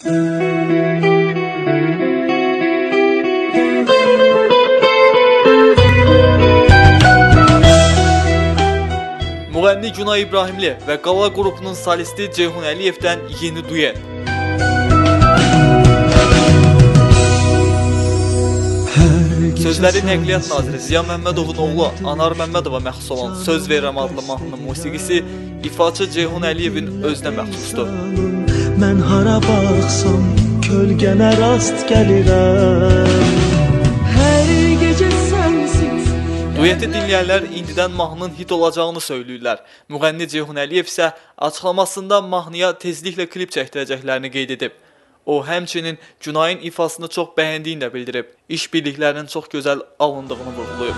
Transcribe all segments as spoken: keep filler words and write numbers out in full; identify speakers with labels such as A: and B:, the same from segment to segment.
A: Müğənni Günay İbrahimli və Qala qrupunun solisti Ceyhun Əliyevdən yeni duet. Sözləri Nəqliyyat Naziri Ziya Məmmədovun oğlu Anar Məmmədova məxsus olan Söz Verirəm adlı mahnının musiqisi ifaçı Ceyhun Əliyevin özünə məxsusdur.
B: Mən hara baxsam kölgənə rast gəlirəm. Hər gecə sənsiz.
A: Dueti dinləyənlər indidən mahnının hit olacağını söyləyirlər. Müğənni Ceyhun Əliyev isə açıqlamasında mahnıya tezliklə klip çəkdirəcəklərini qeyd edib. O, həmçinin Günayın ifasını çox bəyəndiyini də bildirib. İş birliklərinin çox gözəl alındığını vurğulayıb.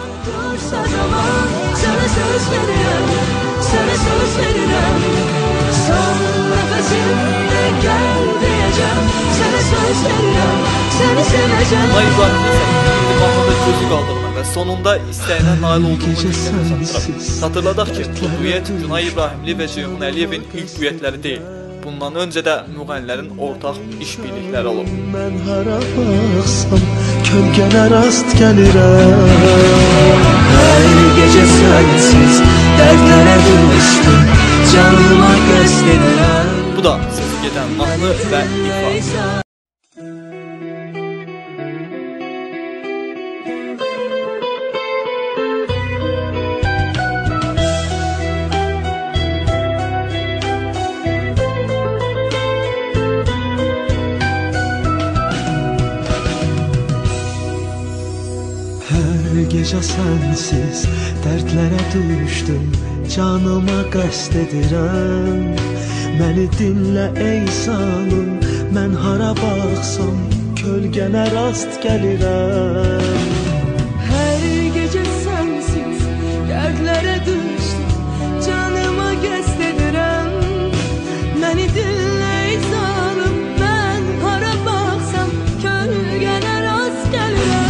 B: Sənə söz verirəm, sənə söz verirəm. Son nəfəsimdə gəl deyəcəm. Sənə söz verirəm, səni sevəcəm.
A: Günay İbrahimli isə indi mahnıda gözü qaldığını və sonunda istəyinə nail olduğunu çatdırıb. Xatırladaq ki, bu duet Günay İbrahimli və Ceyhun Əliyevin ilk duetləri deyil. Bundan öncə də müğənnilərin ortaq iş birlikləri olub.
B: Mən hara baxsam kölgənə rast gəlirəm. Hər gecə sənsiz dərdlərə düşdüm, canıma qəsd edirəm.
A: Bu da sözü gedən mahnı və ifa.
B: Hər gecə sənsiz dərdlərə düşdüm, canıma qəsd edirəm. Məni dinlə ey salım, mən hara baxsam kölgənə rast gəlirəm. Hər gecə sənsiz dərdlərə düşdüm, canıma qəsd edirəm. Məni dinlə ey salım, mən hara baxsam kölgənə rast gəlirəm.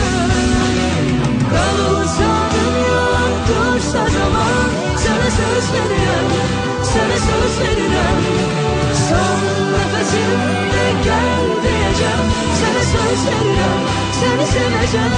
B: Sənə söz verirəm, sənə söz verirəm. Son nəfəsimdə gəl deyəcəm. Sənə söz verirəm, səni sevəcəm.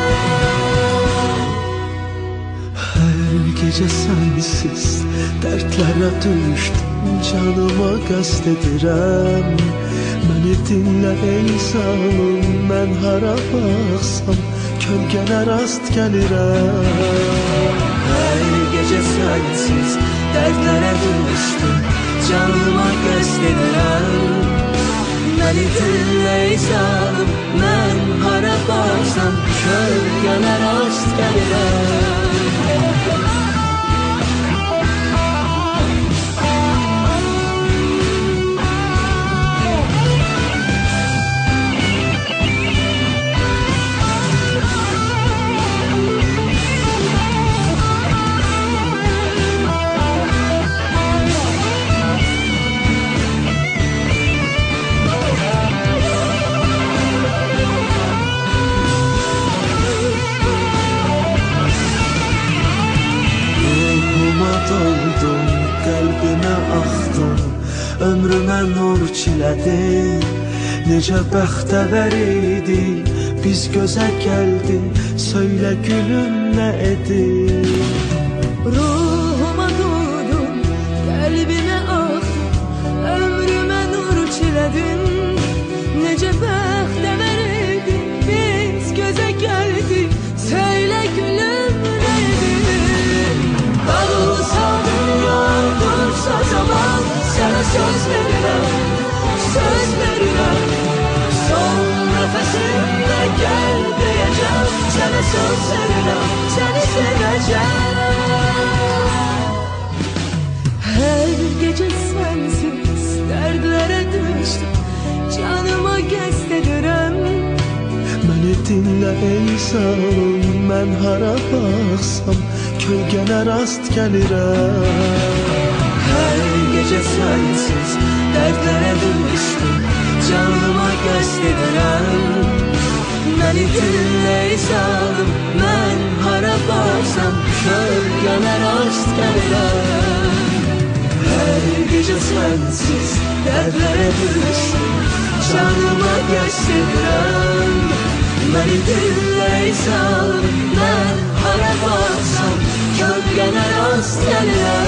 B: Hər gecə sənsiz dərdlərə düşdüm, canıma qəsd edirəm. Məni dinlə ey salım, mən hara baxsam kölgənə rast gəlirəm. Hər gecə sənsiz dərdlərə düşdüm, canıma qəsd edirəm. Məni dinlə ey salım, mən hara baxsam kölgənə rast gəlirəm. Doldum, qəlbimə axdım, ömrümə nur çilədin. Necə bəxtəvər idi, biz gözə gəldi, söylə gülüm nə edin. Ruhuma doldum, qəlbimə axdım, ömrümə nur çilədin. Necə bəxtəvər idi, biz gözə gəldi, söylə gülüm nə edin. Dağılsa dünya, dursa zaman, sənə söz verirəm, söz verirəm. Son nəfəsimdə gəl deyəcəm. Sənə söz verirəm, səni sevəcəm. Hər gecə sənsiz dərdlərə düşdüm, canıma qəsd edirəm. Məni dinlə ey salım, mən hara baxsam kölgənə rast gəlirəm. Hər gecə sənsiz dərdlərə düşdüm, canıma qəsd edirəm. Məni dinlə ey salım, mən hara baxsam kölgənə rast gəlirəm. Hər gecə sənsiz dərdlərə düşdüm, sevirəm. Məni dilləy sal, mən hara baksam kölgənə rast gəlirəm.